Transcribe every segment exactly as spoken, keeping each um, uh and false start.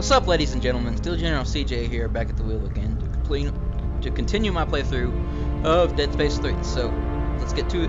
What's up, ladies and gentlemen? Still General C J here, back at the wheel again to complete to continue my playthrough of Dead Space three. So let's get to it.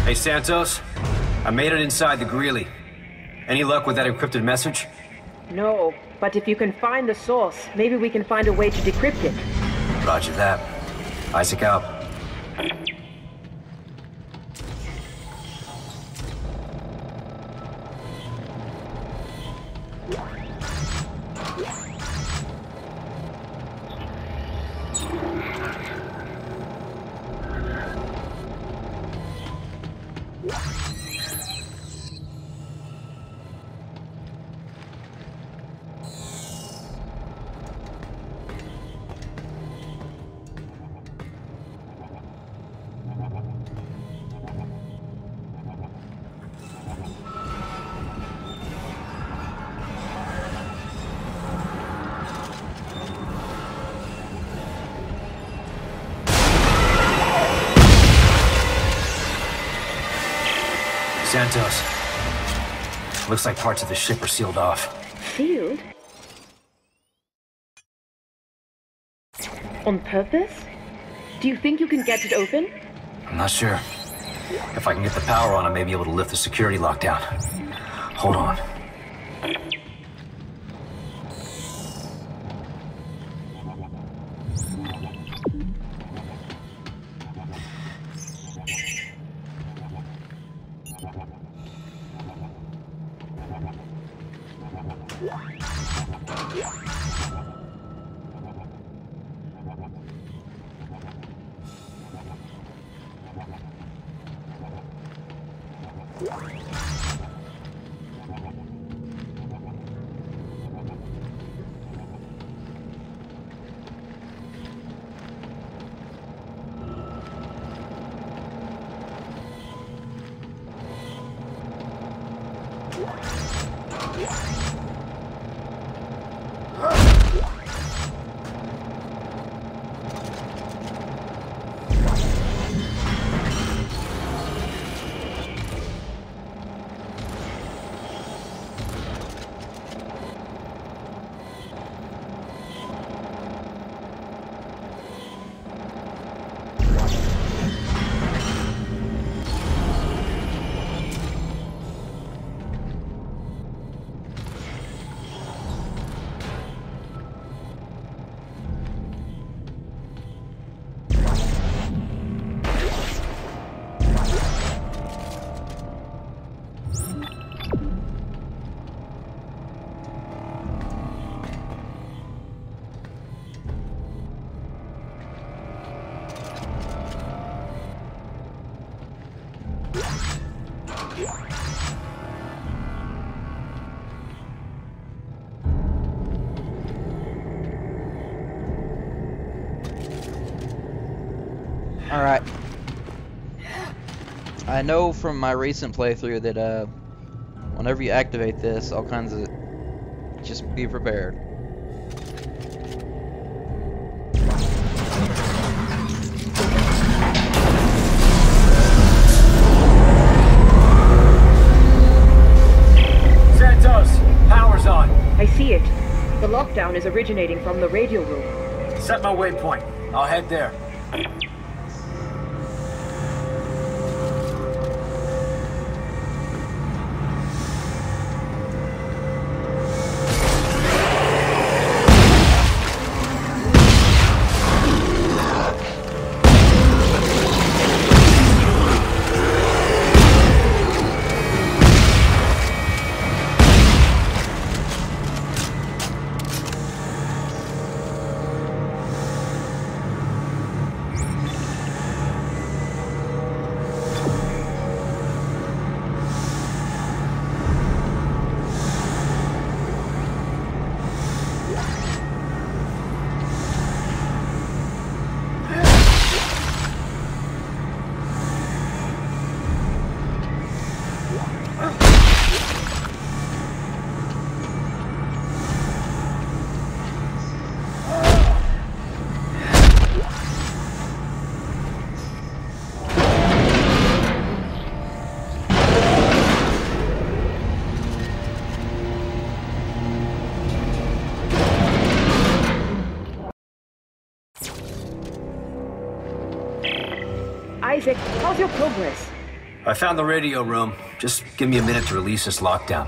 Hey, Santos. I made it inside the Greeley. Any luck with that encrypted message? No, but if you can find the source, maybe we can find a way to decrypt it. Roger that. Isaac out. Santos. Looks like parts of the ship are sealed off. Sealed? On purpose? Do you think you can get it open? I'm not sure. If I can get the power on, I may be able to lift the security lockdown. Hold on. Alright. I know from my recent playthrough that uh, whenever you activate this, all kinds of... just be prepared. Santos! Power's on! I see it. The lockdown is originating from the radio room. Set my waypoint. I'll head there. Isaac, how's your progress? I found the radio room. Just give me a minute to release this lockdown.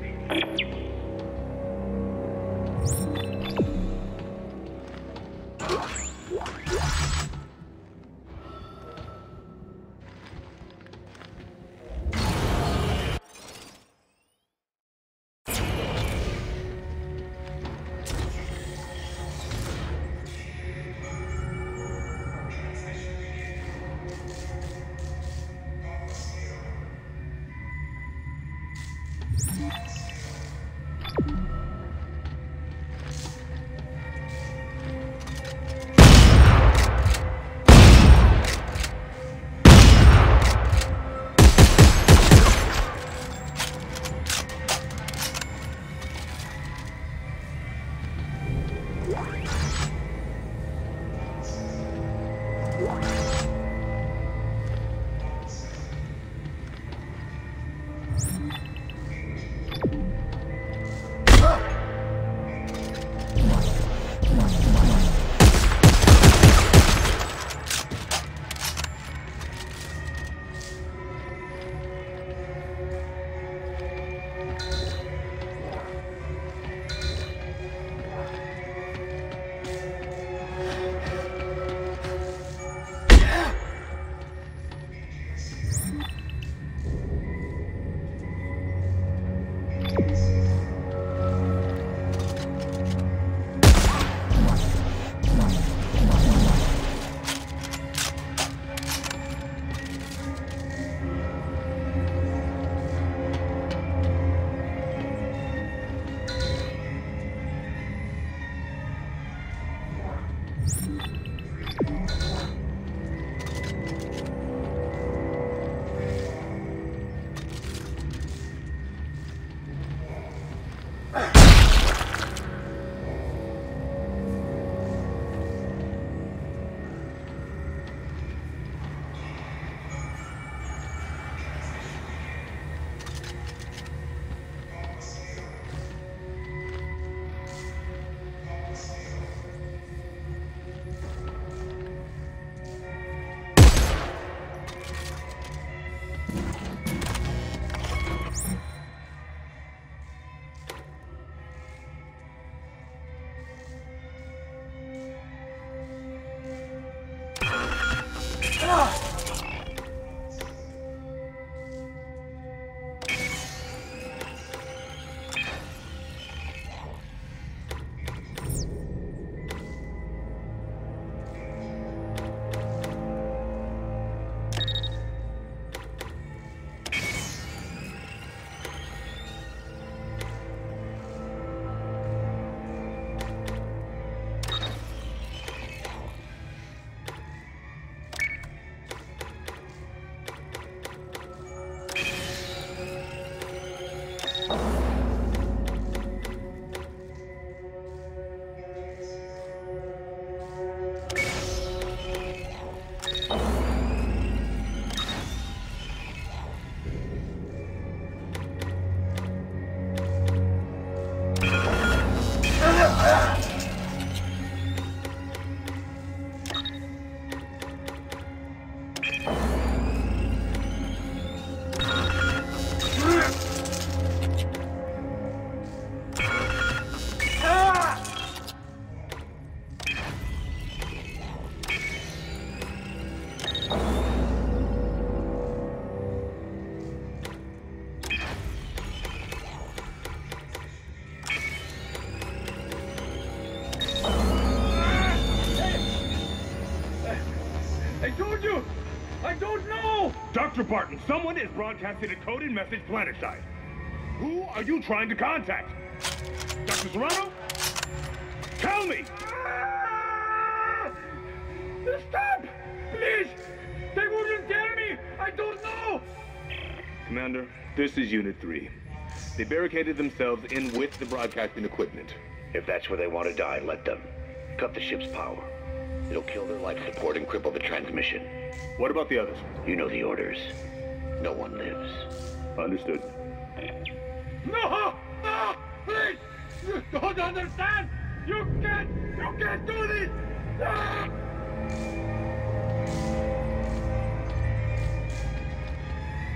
Doctor Barton, someone is broadcasting a coded message planetside. Who are you trying to contact? Doctor Serrano? Tell me! Ah! Stop! Please! They wouldn't tell me! I don't know! Commander, this is Unit three. They barricaded themselves in with the broadcasting equipment. If that's where they want to die, let them. Cut the ship's power. It'll kill their life support and cripple the transmission. What about the others? You know the orders. No one lives. Understood. No! No! Please! You don't understand! You can't! You can't do this! Ah!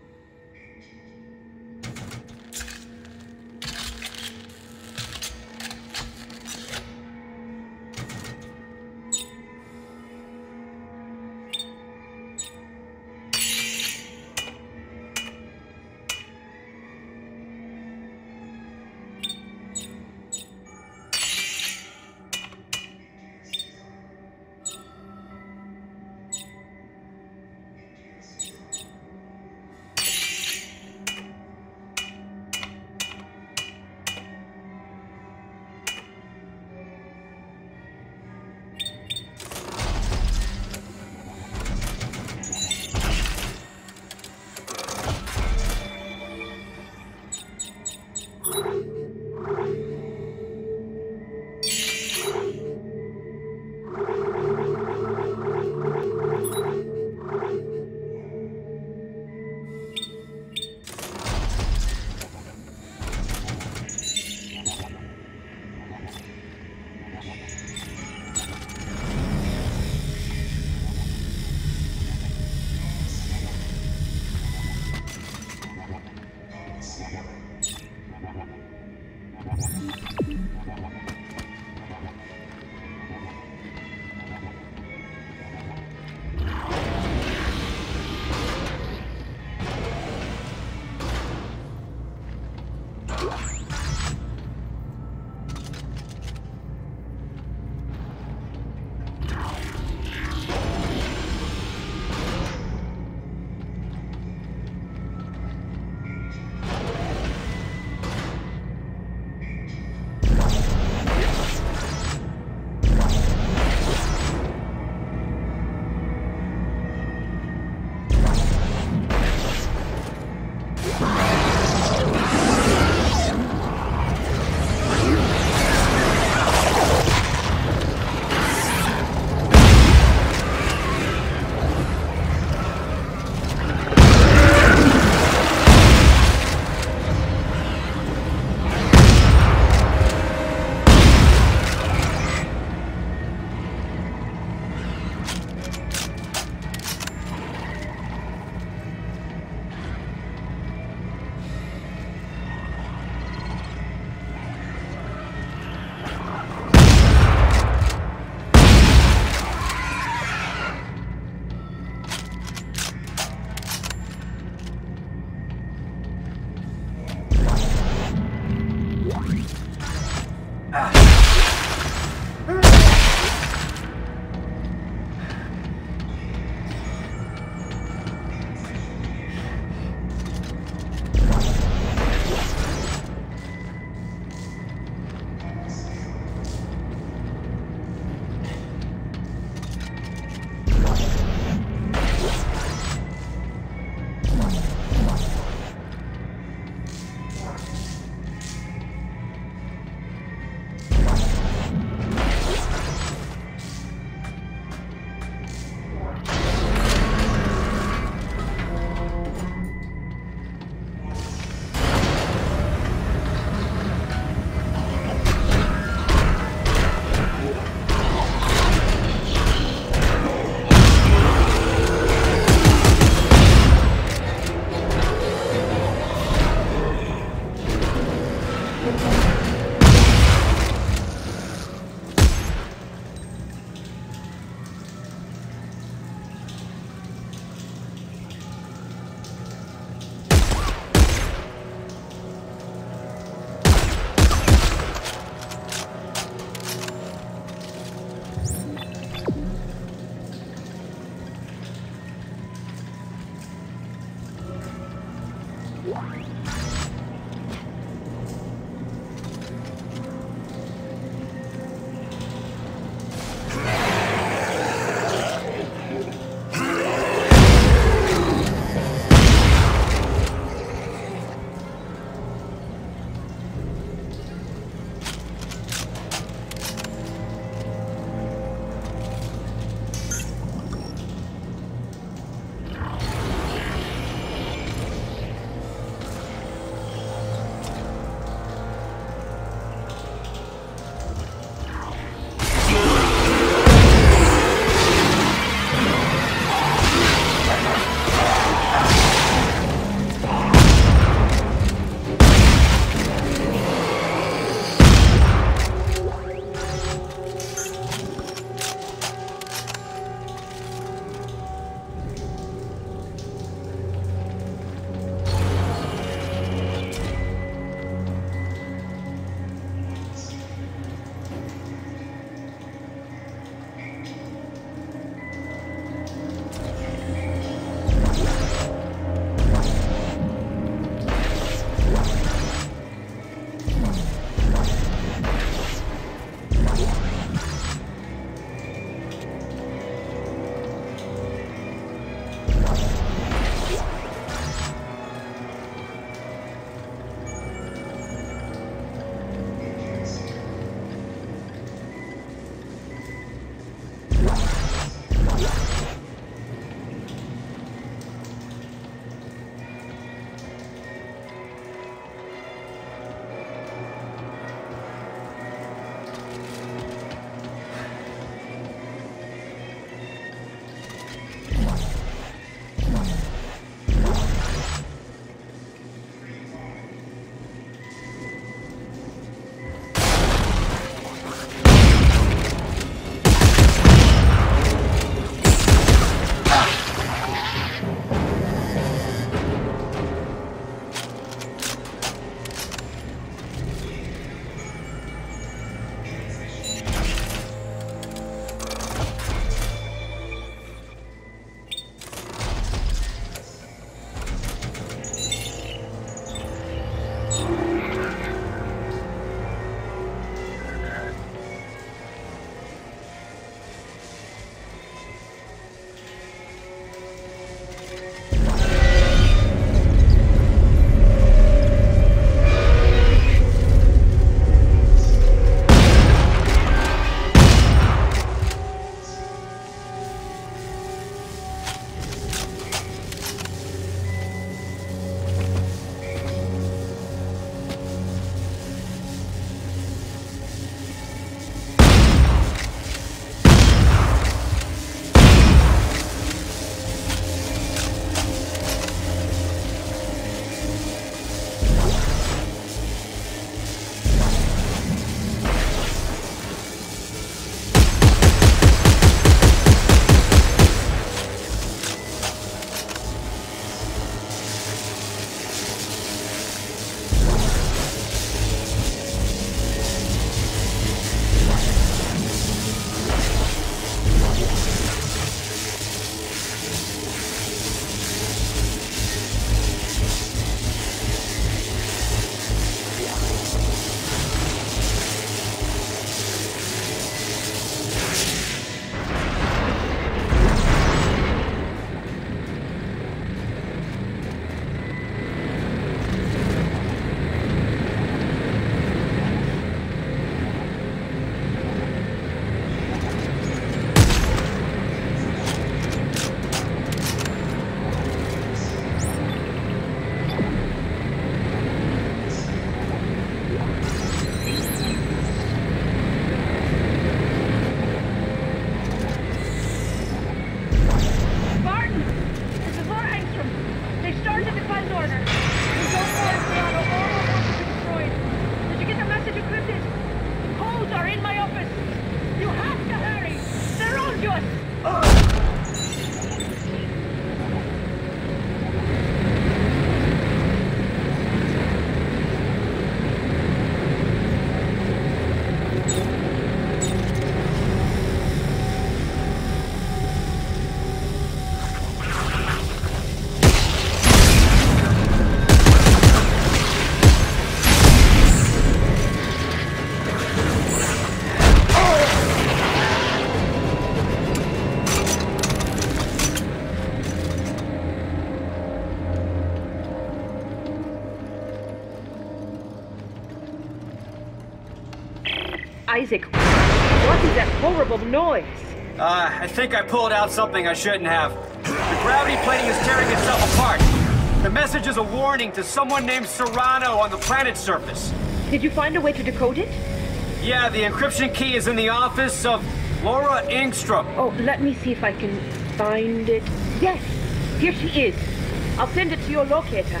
Isaac, what is that horrible noise? Uh, I think I pulled out something I shouldn't have. The gravity plating is tearing itself apart. The message is a warning to someone named Serrano on the planet's surface. Did you find a way to decode it? Yeah, the encryption key is in the office of Laura Ingstrom. Oh, let me see if I can find it. Yes, here she is. I'll send it to your locator.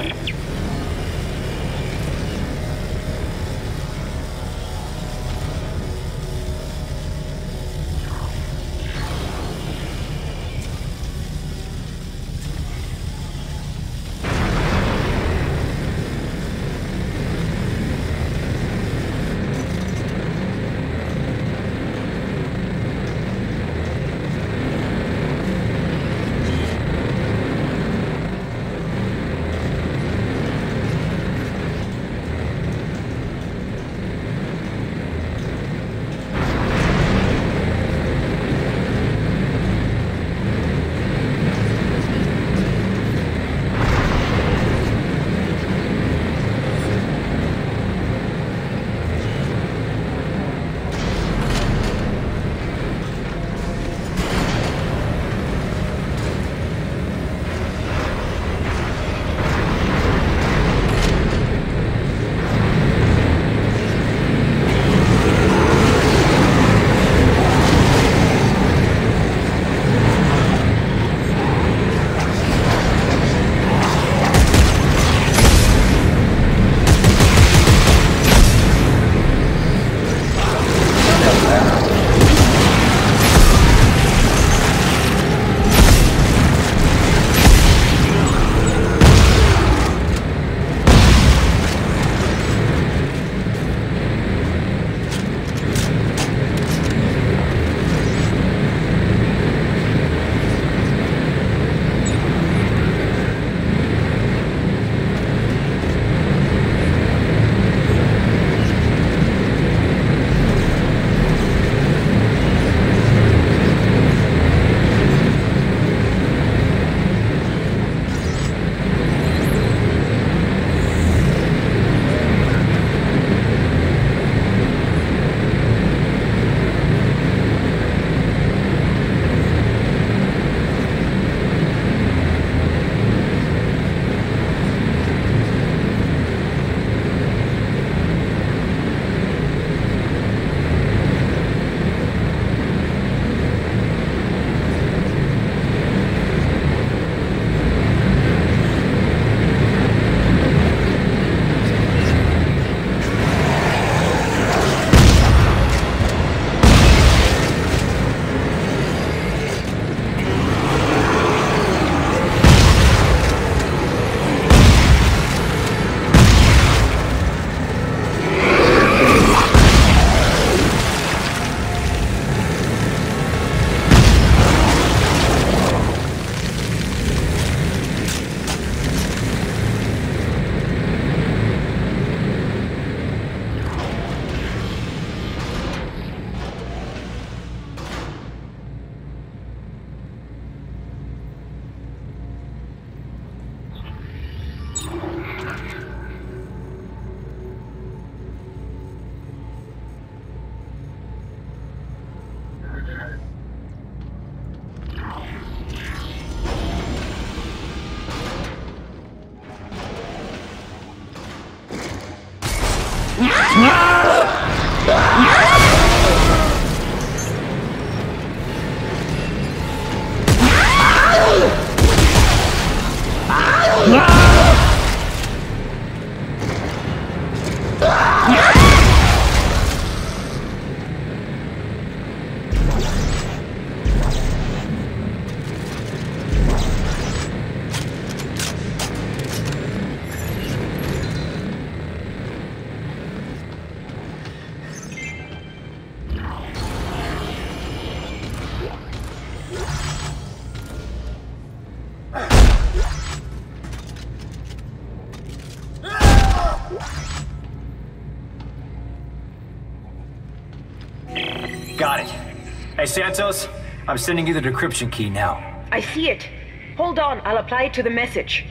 Got it. Hey, Santos, I'm sending you the decryption key now. I see it. Hold on, I'll apply it to the message.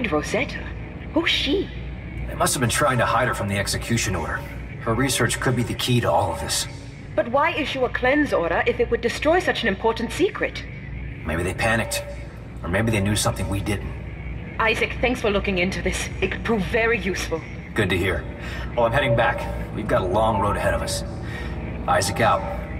find Rosetta? Who's she? They must have been trying to hide her from the execution order. Her research could be the key to all of this. But why issue a cleanse order if it would destroy such an important secret? Maybe they panicked. Or maybe they knew something we didn't. Isaac, thanks for looking into this. It could prove very useful. Good to hear. Well, I'm heading back. We've got a long road ahead of us. Isaac out.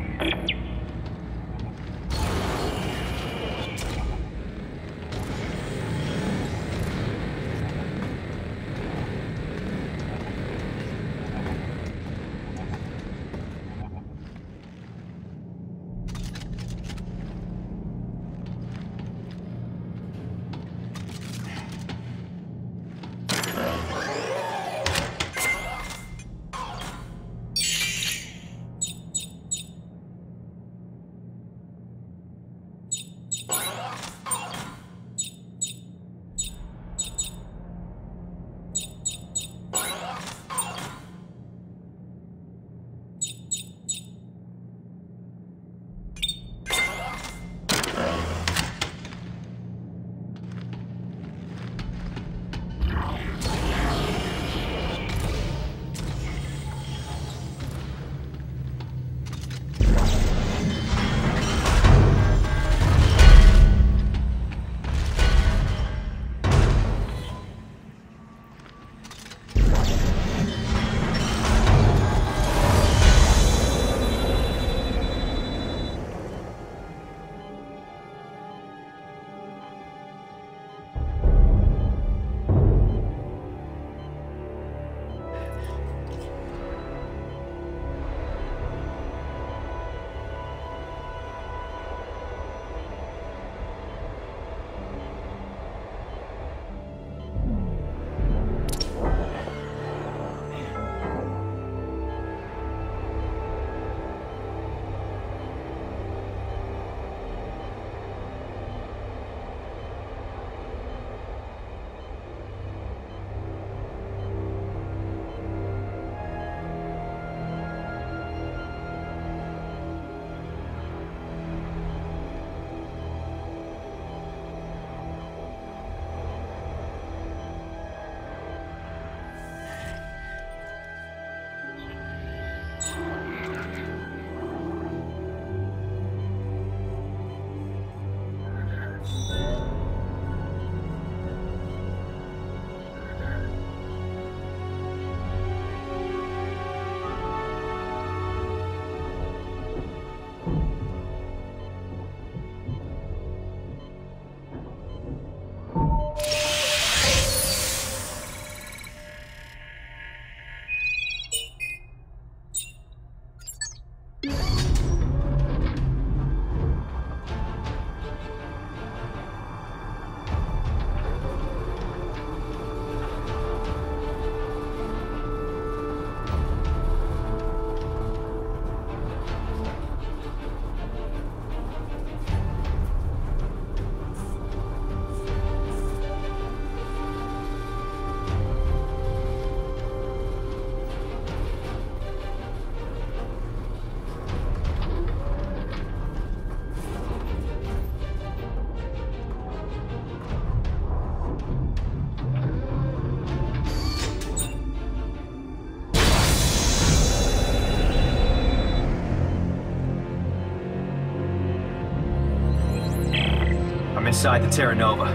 Inside the Terra Nova.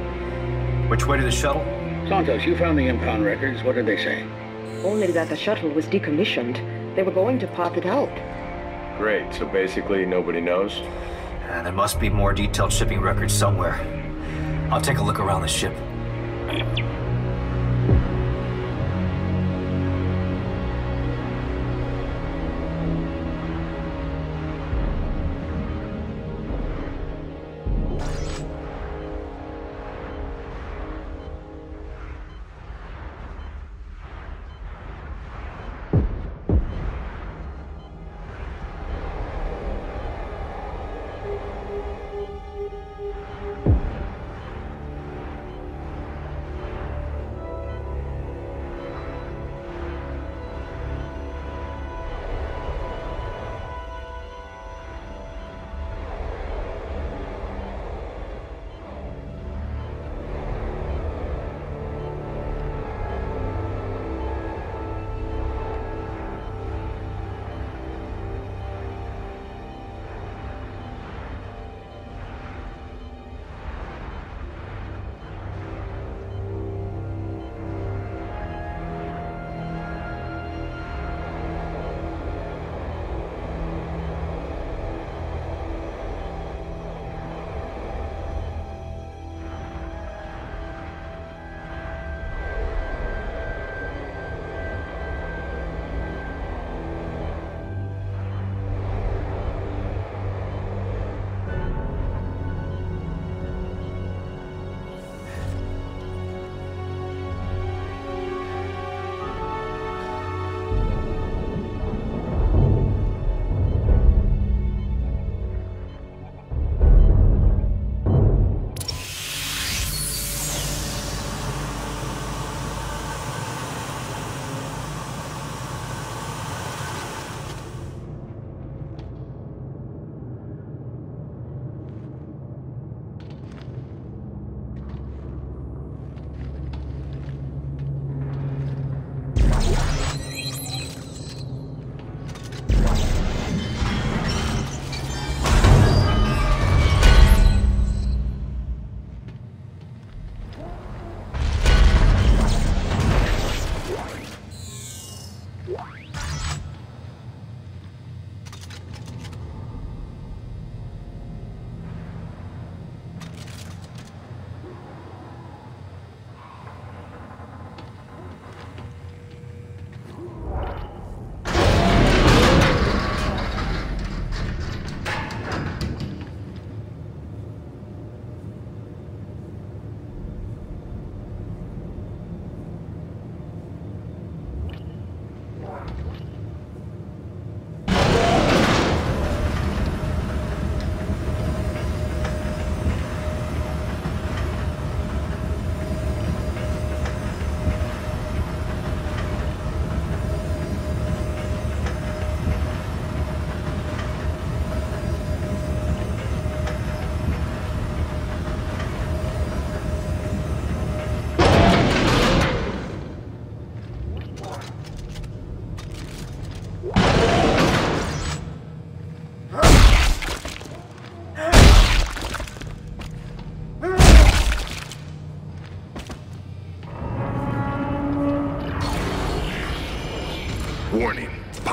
Which way to the shuttle? Santos, you found the impound records. What did they say? Only that the shuttle was decommissioned. They were going to pop it out. Great, so basically nobody knows? Uh, there must be more detailed shipping records somewhere. I'll take a look around the ship.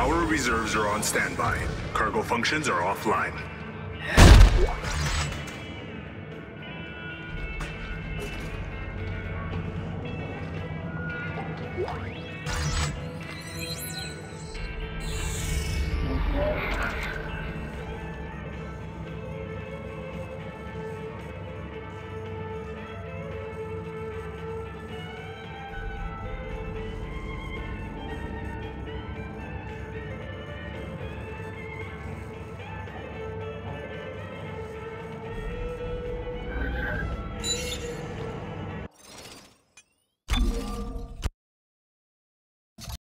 Power reserves are on standby. Cargo functions are offline.